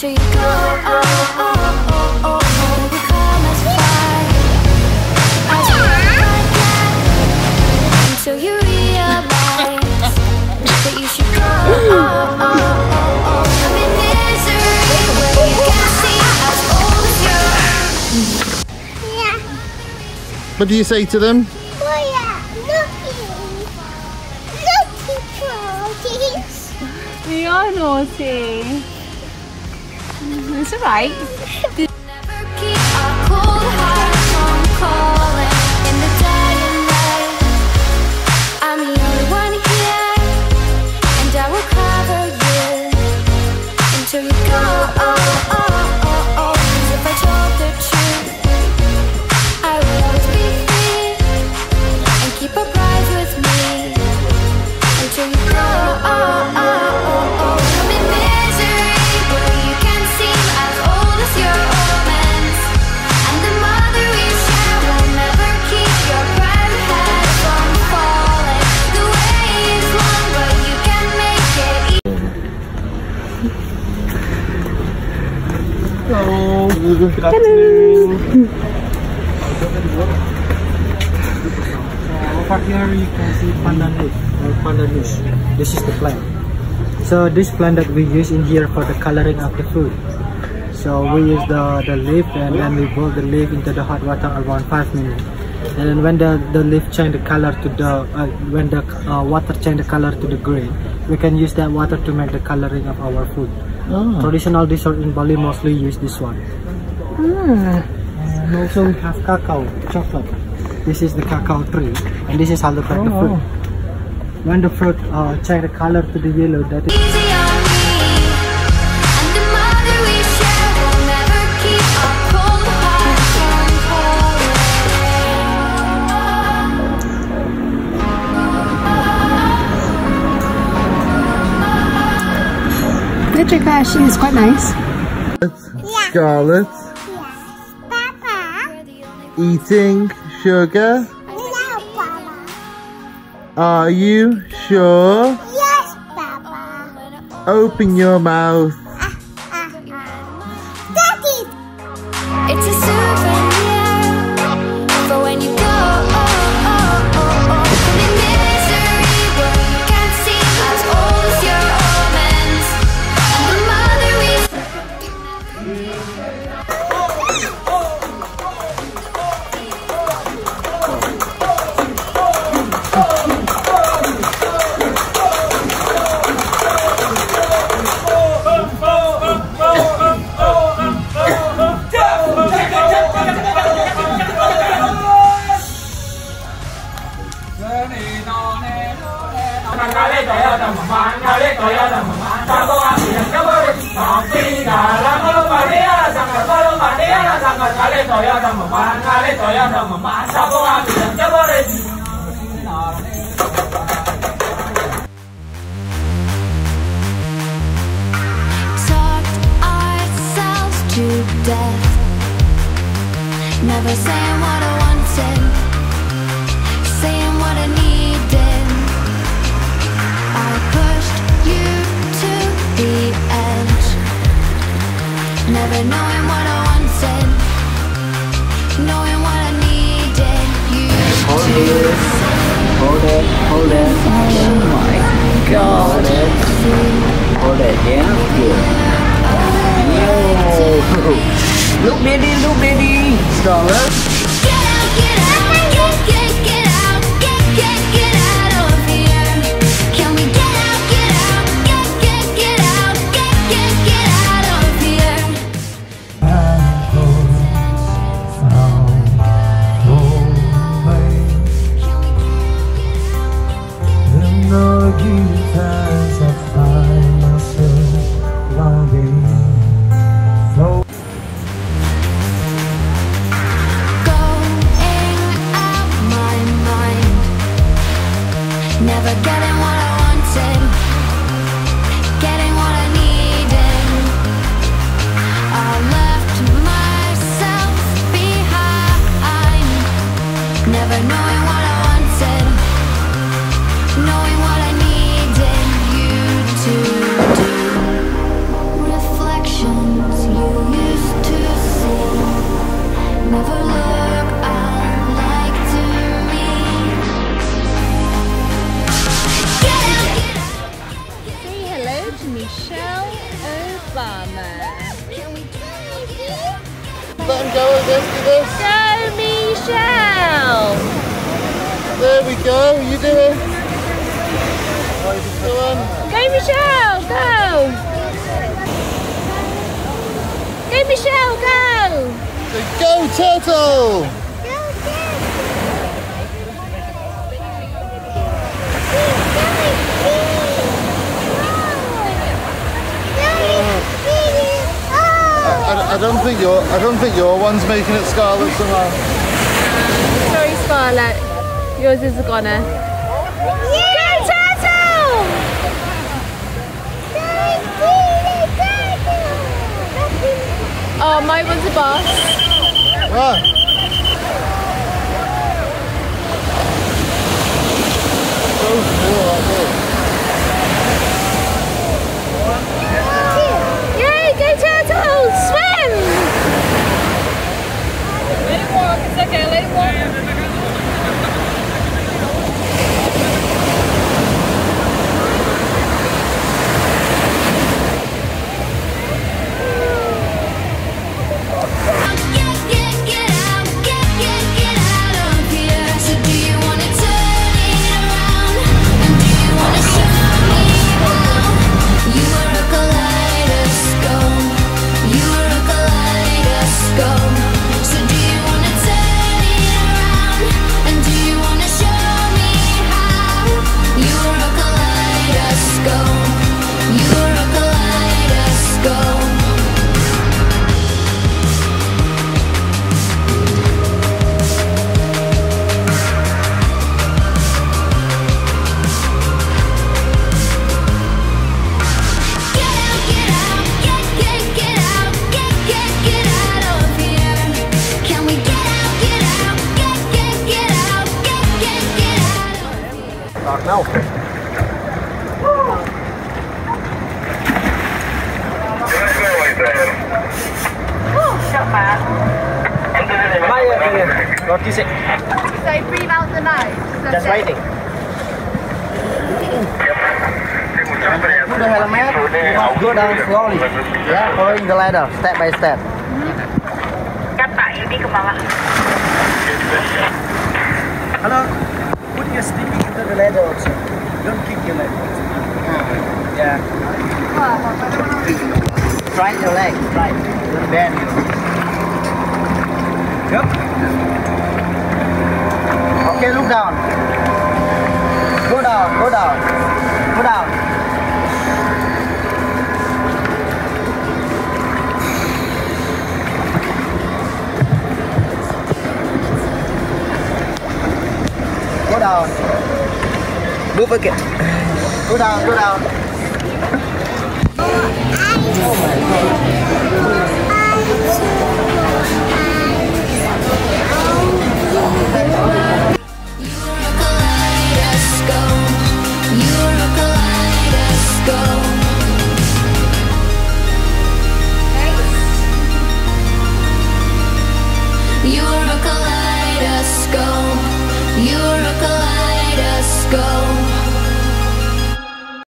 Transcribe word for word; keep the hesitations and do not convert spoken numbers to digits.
until you go. Oh, oh, oh, oh, oh. We come as far as we can, until you realize that you should go. Oh, oh, oh, oh. I'm in misery where you can see as old as you're. Yeah. What do you say to them? Oh yeah, looky, looky, Prodies. We are naughty. It's alright. Never keep our cold hearts from calling in the dying light. I'm the only one here, and I will cover you until you go. Oh, oh, oh, oh. 'Cause if I told the truth, I would always be free and keep a prize with me until you go. Oh, oh, oh, oh. I'm in misery where you can seem as old as your omens, and the mother we share will never keep your proud head from falling. The way is long, but you can make it easy. Oh, good afternoon. Over here you can see pandan leaf or pandan leaves. This is the plant. So this plant that we use in here for the coloring of the food. So we use the, the leaf and then we boil the leaf into the hot water around five minutes. And then when the, the leaf change the color to the, uh, when the uh, water change the color to the green, we can use that water to make the coloring of our food. Oh. Traditional dessert in Bali mostly use this one. Ah. And also we have cacao, chocolate. This is the cacao tree, and this is how they make the fruit. When the fruit uh, change the color to the yellow, that is. Easy on me, and the mother we share will never keep our cold hearts from The trick actually is quite nice. Scarlett, Yes, Papa. eating sugar. No, Papa. Are you sure? Yes, Papa. Open your mouth. Daddy. It's a souvenir for when you go. Oh, oh, oh, oh. I'm in misery where you can't seem as old as your omens, and the mother we talked ourselves to death, never saying what I wanted, saying what I needed. I pushed you to the edge, never knowing what I wanted, knowing what I needed. You Hold it, hold it, hold it. Oh my god. Hold it, hold it, yeah, good. Yo. Look, daddy, look, daddy. Scarlett. get out, get out, get, get, get out, get, get, get out of here. Can we get out, get out, get, get, get out, get, get, get out of here? Let him go, let's do this. Go, Michelle! There we go, you do it. Go on. Go, Michelle, go! Go, Michelle, go! Go, Turtle! I, I don't think your I don't think your one's making it, Scarlett, somehow. Sorry, Scarlett. Yours is a goner. Go, Turtle! Oh, my one's a boss. Right. Oh, Yay, go Turtle! Swim! Let it walk, it's okay, let it walk. Now. Maya, what do you say? So breathe out the nose. Just waiting. Put the helmet, go down slowly. Yeah, following the ladder, step by step. Hello. Put your stick into the ladder also. Don't kick your leg. Yeah. Strike your leg, strike. Don't bend you. Yep. Okay, look down. Go down, go down. Go down. Go down. Move again. Go down, go down. Oh my God. You're a kaleidoscope. You're